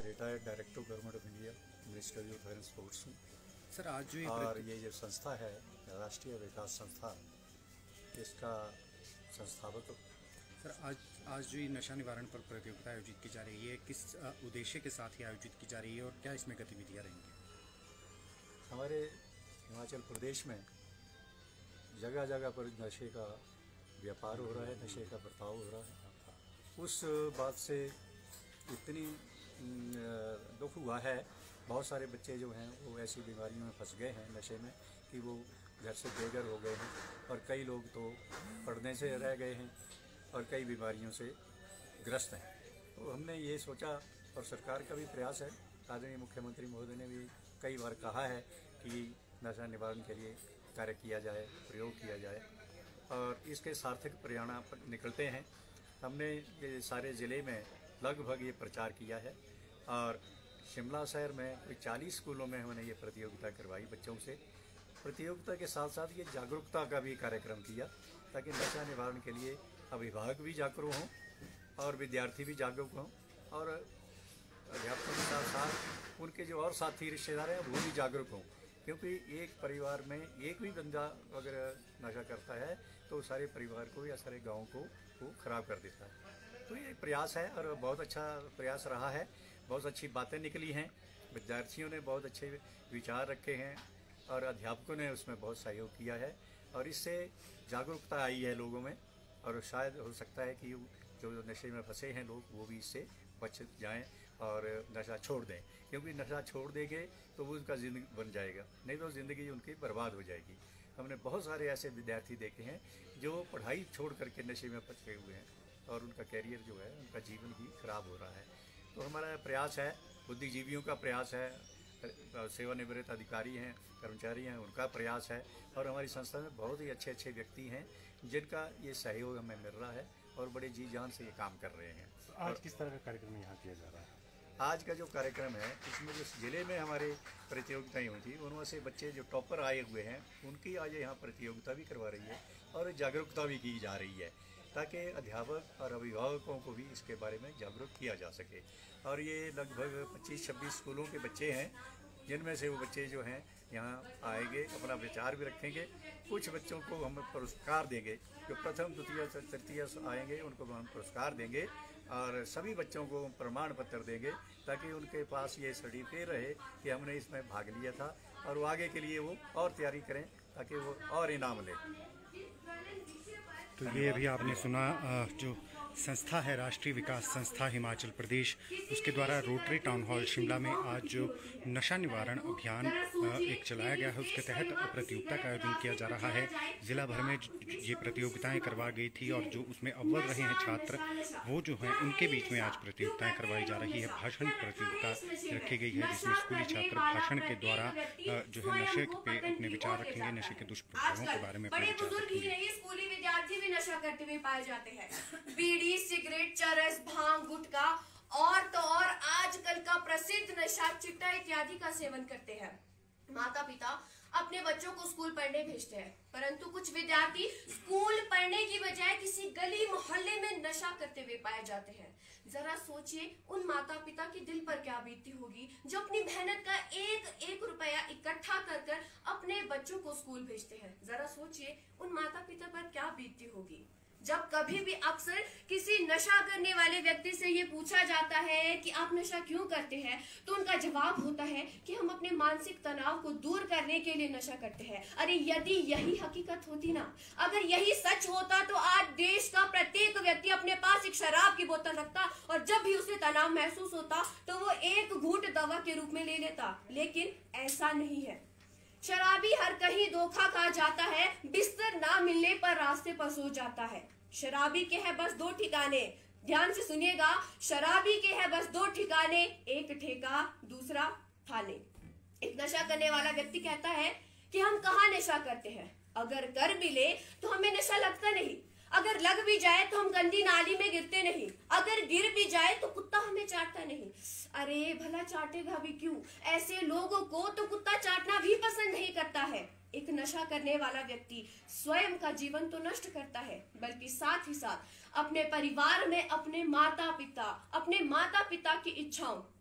Retired director government of India, minister youth and sports हूँ। Sir आज जो और ये जो संस्था है राष्ट्रीय विकास संस्था, इसका संस्थापक। सर आज जो ये नशा निवारण पर प्रतियोगिता आयोजित की जा रही है, किस उद्देश्य के साथ ही आयोजित की जा रही है और क्या इसमें गतिविधियाँ रहेंगी? हमारे हिमाचल प्रदेश में जगह जगह पर नशे का व्यापार हो रहा है, नशे का बर्ताव हो रहा है। उस बात से इतनी दुख हुआ है, बहुत सारे बच्चे जो हैं वो ऐसी बीमारियों में फंस गए हैं नशे में कि वो घर से बेघर हो गए हैं, और कई लोग तो पढ़ने से रह गए हैं और कई बीमारियों से ग्रस्त हैं। तो हमने ये सोचा, और सरकार का भी प्रयास है, आदरणीय मुख्यमंत्री महोदय ने भी कई बार कहा है कि नशा निवारण के लिए कार्य किया जाए, प्रयोग किया जाए, और इसके सार्थक परिणाम निकलते हैं। हमने ये सारे ज़िले में लगभग ये प्रचार किया है, और शिमला शहर में कोई 40 स्कूलों में हमने ये प्रतियोगिता करवाई बच्चों से। प्रतियोगिता के साथ साथ ये जागरूकता का भी कार्यक्रम किया, ताकि नशा निवारण के लिए अभिभावक भी जागरूक हों और विद्यार्थी भी जागरूक हों, और अध्यापकों के साथ साथ उनके जो और साथी रिश्तेदार हैं वो भी जागरूक हों। क्योंकि एक परिवार में एक भी बंदा अगर नशा करता है तो सारे परिवार को या सारे गांव को वो ख़राब कर देता है। तो ये प्रयास है और बहुत अच्छा प्रयास रहा है, बहुत अच्छी बातें निकली हैं, विद्यार्थियों ने बहुत अच्छे विचार रखे हैं और अध्यापकों ने उसमें बहुत सहयोग किया है, और इससे जागरूकता आई है लोगों में। और शायद हो सकता है कि जो नशे में फंसे हैं लोग वो भी इससे बच जाएं और नशा छोड़ दें, क्योंकि नशा छोड़ देंगे तो वो उनका ज़िंदगी बन जाएगा, नहीं तो ज़िंदगी उनकी बर्बाद हो जाएगी। हमने बहुत सारे ऐसे विद्यार्थी देखे हैं जो पढ़ाई छोड़ करके नशे में फंसे हुए हैं, और उनका कैरियर जो है, उनका जीवन ही खराब हो रहा है। तो हमारा प्रयास है, बुद्धिजीवियों का प्रयास है, सेवानिवृत्त अधिकारी हैं, कर्मचारी हैं, उनका प्रयास है, और हमारी संस्था में बहुत ही अच्छे अच्छे व्यक्ति हैं जिनका ये सहयोग हमें मिल रहा है और बड़े जी जान से ये काम कर रहे हैं। आज किस तरह का कार्यक्रम यहाँ किया जा रहा है? आज का जो कार्यक्रम है, इसमें जो ज़िले में हमारे प्रतियोगिताएं हुई थी, उनमें से बच्चे जो टॉपर आए हुए हैं उनकी आज यहाँ प्रतियोगिता भी करवा रही है और जागरूकता भी की जा रही है, ताकि अध्यापक और अभिभावकों को भी इसके बारे में जागरूक किया जा सके। और ये लगभग 25-26 स्कूलों के बच्चे हैं, जिनमें से वो बच्चे जो हैं यहाँ आएंगे, अपना विचार भी रखेंगे। कुछ बच्चों को हम पुरस्कार देंगे, जो प्रथम द्वितीय तृतीय आएंगे उनको हम पुरस्कार देंगे, और सभी बच्चों को प्रमाण पत्र देंगे, ताकि उनके पास ये सर्टिफिकेट रहे कि हमने इसमें भाग लिया था, और वो आगे के लिए वो और तैयारी करें ताकि वो और इनाम लें। तो ये अभी आपने सुना जो संस्था है राष्ट्रीय विकास संस्था हिमाचल प्रदेश, उसके द्वारा रोटरी टाउन हॉल शिमला में आज जो नशा निवारण अभियान एक चलाया गया है, उसके तहत प्रतियोगिता का आयोजन किया जा रहा है। ज़िला भर में ये प्रतियोगिताएं करवा गई थी, और जो उसमें अव्वल रहे हैं छात्र, वो जो हैं उनके बीच में आज प्रतियोगिताएं करवाई जा रही है। भाषण प्रतियोगिता रखी गई है, जिसमें स्कूली छात्र भाषण के द्वारा जो है नशे पे अपने विचार रखेंगे, नशे के दुष्प्रभावों के बारे में अपने विचार रखेंगे। स्कूली विद्यार्थी भी नशा करते हुए पाए जाते हैं। बीड़ी, सिगरेट, चरस, भांग, गुटखा और तो और आजकल का प्रसिद्ध नशा चिट्टा इत्यादि का सेवन करते हैं। माता पिता अपने बच्चों को स्कूल पढ़ने भेजते हैं, परंतु कुछ विद्यार्थी स्कूल पढ़ने की बजाय किसी गली मोहल्ले में नशा करते हुए पाए जाते हैं। जरा सोचिए उन माता पिता की दिल पर क्या बीतती होगी जो अपनी मेहनत का एक एक रुपया इकट्ठा कर कर अपने बच्चों को स्कूल भेजते हैं। जरा सोचिए उन माता पिता पर क्या बीतती होगी। जब कभी भी अक्सर किसी नशा करने वाले व्यक्ति से ये पूछा जाता है कि आप नशा क्यों करते हैं, तो उनका जवाब होता है कि हम अपने मानसिक तनाव को दूर करने के लिए नशा करते हैं। अरे यदि यही हकीकत होती ना, अगर यही सच होता, तो आज देश का प्रत्येक व्यक्ति अपने पास एक शराब की बोतल रखता, और जब भी उसे तनाव महसूस होता तो वो एक घूंट दवा के रूप में ले लेता। लेकिन ऐसा नहीं है। शराबी हर कहीं धोखा खा जाता है, बिस्तर ना मिलने पर रास्ते पर सो जाता है। शराबी के हैं बस 2 ठिकाने, ध्यान से सुनिएगा, शराबी के हैं बस 2 ठिकाने, एक ठेका, दूसरा थाने। एक नशा करने वाला व्यक्ति कहता है कि हम कहाँ नशा करते हैं, अगर कर भी ले तो हमें नशा लगता नहीं, अगर लग भी जाए तो हम गंदी नाली में गिरते नहीं, अगर गिर भी जाए तो कुत्ता हमें चाटता नहीं। अरे भला चाटेगा भी क्यों? ऐसे लोगों को तो कुत्ता चाटना भी पसंद नहीं करता है। एक नशा करने वाला व्यक्ति स्वयं का जीवन तो नष्ट करता है, बल्कि साथ ही साथ अपने परिवार में अपने माता पिता की इच्छाओं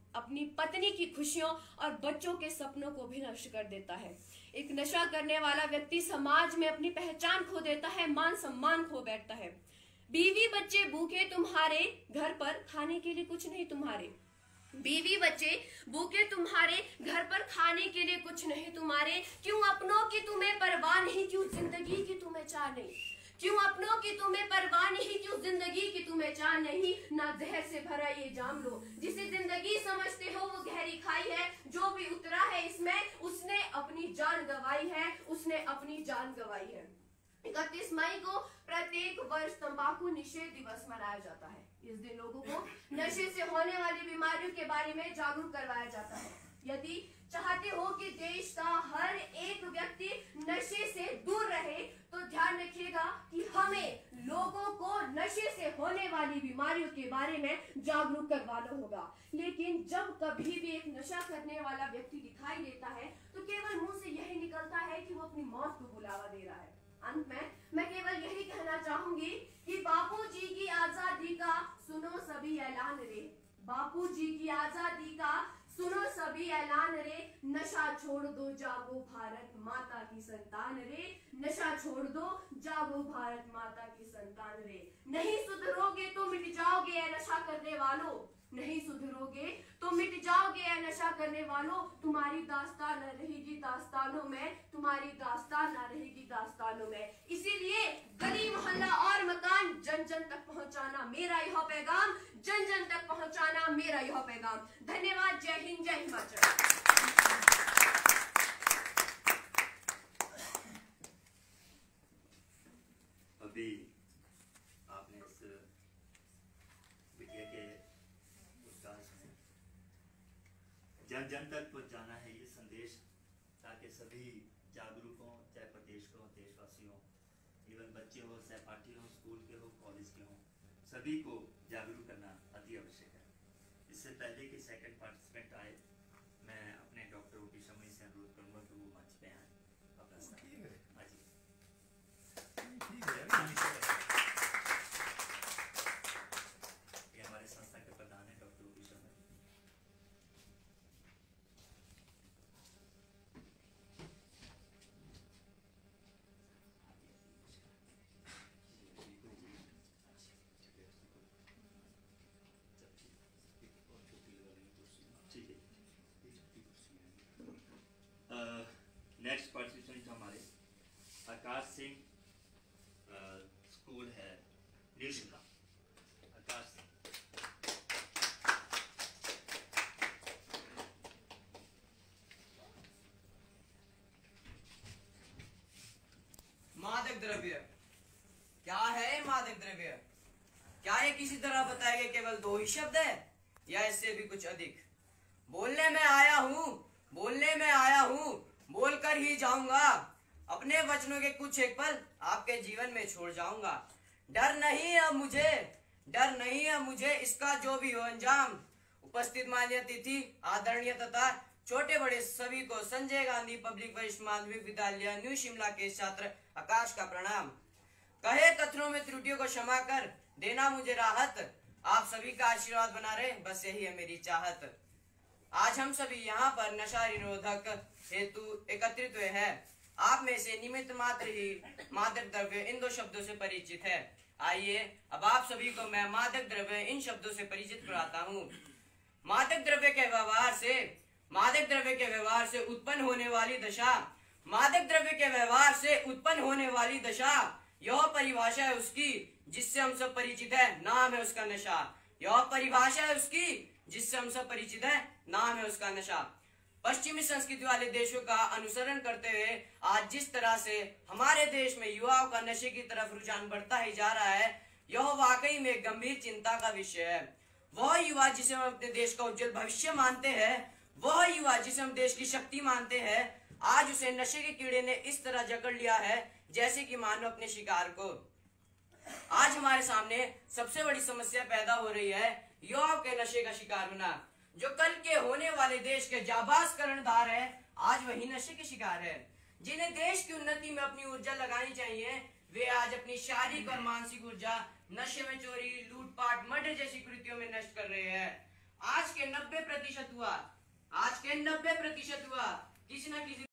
अपनी पत्नी की खुशियों और बच्चों के सपनों को भी नष्ट कर देता है। एक नशा करने वाला व्यक्ति समाज में अपनी पहचान खो देता है, मान सम्मान खो बैठता है। बीवी बच्चे भूखे तुम्हारे, घर पर खाने के लिए कुछ नहीं तुम्हारे। बीवी बच्चे भूखे तुम्हारे, घर पर खाने के लिए कुछ नहीं तुम्हारे। क्यों अपनों की तुम्हें परवाह नहीं, क्यों जिंदगी की तुम्हें चाह नहीं। क्यों अपनों की तुम्हें परवाह नहीं, क्यों जिंदगी की तुम्हें चाह नहीं। ना जहर से भरा ये जाम लो, जिसे जिंदगी समझते हो वो गहरी खाई है। जो भी उतरा है इसमें उसने अपनी जान गंवाई है, उसने अपनी जान गंवाई है। 31 मई को प्रत्येक वर्ष तंबाकू निषेध दिवस मनाया जाता है। इस दिन लोगों को नशे से होने वाली बीमारियों के बारे में जागरूक करवाया जाता है। यदि चाहते हो कि देश का हर एक व्यक्ति नशे से दूर रहे तो ध्यान रखिएगा कि हमें लोगों को नशे से होने वाली बीमारियों के बारे में जागरूक करवाना होगा। लेकिन जब कभी भी एक नशा करने वाला व्यक्ति दिखाई देता है तो केवल मुंह से यही निकलता है कि वो अपनी मौत को बुलावा दे रहा है। अंत में मैं केवल यही कहना चाहूंगी कि बापूजी की आजादी का सुनो सभी ऐलान रे। बापूजी की आजादी का सुनो सभी ऐलान रे। नशा छोड़ दो जागो भारत माता की संतान रे। नशा छोड़ दो जागो भारत माता की संतान रे। नहीं सुधरोगे तो मिट जाओगे ऐ नशा करने वालों। नहीं सुधरोगे तो मिट जाओगे ऐ नशा करने वालों। तुम्हारी दास्तान न रहेगी दास्तानों में, तुम्हारी दास्तान न रहेगी दास्तानों में। इसीलिए गली मोहल्ला और मकान जन जन तक पहुंचाना मेरा यह पैगाम, जन जन तक पहुंचाना मेरा यह पैगाम। धन्यवाद। जय हिंद, जय हिमाचल। अभी आपने इस वीडियो के उद्घाटन में जन जन तक पहुंचाना है ये संदेश, ताकि सभी जागरूक हों, चाहे प्रदेश के हों, देशवासियों, इवन बच्चे हो, सहपाठी हो, स्कूल के हो, कॉलेज के हों, सभी को जागरूक करना अति आवश्यक है। इससे पहले कि सेकंड पार्टिसिपेंट आए, मैं अपने डॉक्टर ओपी शर्मा से अनुरोध करूंगा कि वो मंच पे आए अपना ये हमारे संस्था के प्रधान है doctor OP Sharma. Next participant हमारे आकाश सिंह, स्कूल है न्यू शिमला। आकाश सिंह। मादक द्रव्य क्या है? मादक द्रव्य क्या ये किसी तरह बताए गए केवल दो ही शब्द है या इससे भी कुछ अधिक? बोलने में आया हूँ, बोलने में आया हूँ, बोलकर ही जाऊंगा। अपने वचनों के कुछ एक पल आपके जीवन में छोड़ जाऊंगा। डर नहीं है मुझे, डर नहीं है मुझे इसका जो भी हो अंजाम। उपस्थित मान्य अतिथि आदरणीय तथा छोटे बड़े सभी को संजय गांधी पब्लिक वरिष्ठ माध्यमिक विद्यालय न्यू शिमला के छात्र आकाश का प्रणाम। कहे कथनों में त्रुटियों को क्षमा कर देना मुझे राहत। आप सभी का आशीर्वाद बना रहे, बस यही है मेरी चाहत। आज हम सभी यहाँ पर नशा निरोधक हेतु एकत्रित हुए हैं। आप में से निमित्त मात्र ही मादक द्रव्य इन दो शब्दों से परिचित है। आइए अब आप सभी को मैं मादक द्रव्य इन शब्दों से परिचित कराता हूँ। मादक द्रव्य के व्यवहार से उत्पन्न होने वाली दशा, मादक द्रव्य के व्यवहार से उत्पन्न होने वाली दशा, यह परिभाषा है उसकी जिससे हम सब परिचित है, नाम है उसका नशा। यह परिभाषा है उसकी जिससे हम सब परिचित है, नाम है उसका नशा। पश्चिमी संस्कृति वाले देशों का अनुसरण करते हुए आज जिस तरह से हमारे देश में युवाओं का नशे की तरफ रुझान बढ़ता ही जा रहा है, यह वाकई में गंभीर चिंता का विषय है। वह युवा जिसे हम अपने देश का उज्जवल भविष्य मानते हैं, वह युवा जिसे हम देश की शक्ति मानते हैं, आज उसे नशे के कीड़े ने इस तरह जकड़ लिया है जैसे कि मानो अपने शिकार को। आज हमारे सामने सबसे बड़ी समस्या पैदा हो रही है युवाओं के नशे का शिकार होना। जो कल के होने वाले देश के जाबाज कर्णधार है, आज वही नशे के शिकार है। जिन्हें देश की उन्नति में अपनी ऊर्जा लगानी चाहिए, वे आज अपनी शारीरिक और मानसिक ऊर्जा नशे में चोरी, लूटपाट, मर्डर जैसी कृतियों में नष्ट कर रहे हैं। आज के 90% हुआ, आज के 90% हुआ किसी न किसी